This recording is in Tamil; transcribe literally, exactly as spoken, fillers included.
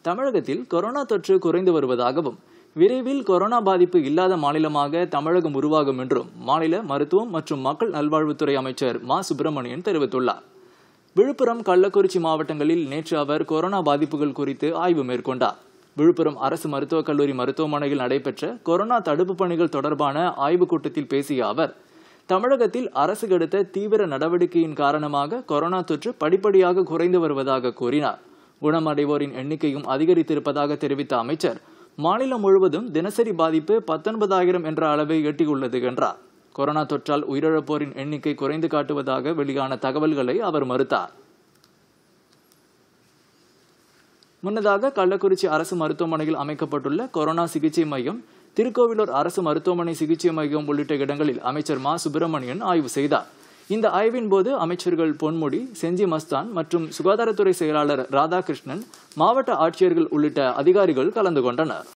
தமிழகத்தில் கொரோனா தொற்று குறைந்து வருவதாகவும் விரைவில் கொரோனா பாதிப்பு இல்லாத மாநிலமாக தமிழகம் உருவாகும் என்றும் மாநில மருத்துவம் மற்றும் மக்கள் நல்வாழ்வுத்துறை அமைச்சர் மா சுப்பிரமணியன் தெரிவித்துள்ளார். விழுப்புரம், கள்ளக்குறிச்சி மாவட்டங்களில் நேற்று அவர் கொரோனா பாதிப்புகள் குறித்து ஆய்வு மேற்கொண்டார். விழுப்புரம் அரசு மருத்துவக் கல்லூரி மருத்துவமனையில் நடைபெற்ற கொரோனா தடுப்பு பணிகள் தொடர்பான ஆய்வுக் கூட்டத்தில் பேசிய அவர், தமிழகத்தில் அரசு எடுத்த தீவிர நடவடிக்கையின் காரணமாக கொரோனா தொற்று படிப்படியாக குறைந்து வருவதாக கூறினார். குணமடைவோரின் எண்ணிக்கையும் அதிகரித்திருப்பதாக தெரிவித்த அமைச்சர், மாநிலம் முழுவதும் தினசரி பாதிப்பு பத்தொன்பதாயிரம் என்ற அளவை எட்டியுள்ளது என்றார். கொரோனா தொற்றால் உயிரிழப்போரின் எண்ணிக்கை குறைந்து காட்டுவதாக வெளியான தகவல்களை அவர் மறுத்தார். முன்னதாக கள்ளக்குறிச்சி அரசு மருத்துவமனையில் அமைக்கப்பட்டுள்ள கொரோனா சிகிச்சை மையம், திருக்கோவிலூர் அரசு மருத்துவமனை சிகிச்சை மையம் உள்ளிட்ட இடங்களில் அமைச்சர் மா சுப்பிரமணியன் ஆய்வு செய்தார். இந்த ஆய்வின் போது அமைச்சர்கள் பொன்முடி, செஞ்சி மஸ்தான் மற்றும் சுகாதாரத்துறை செயலாளர் ராதாகிருஷ்ணன், மாவட்ட ஆட்சியர்கள் உள்ளிட்ட அதிகாரிகள் கலந்து கொண்டனர்.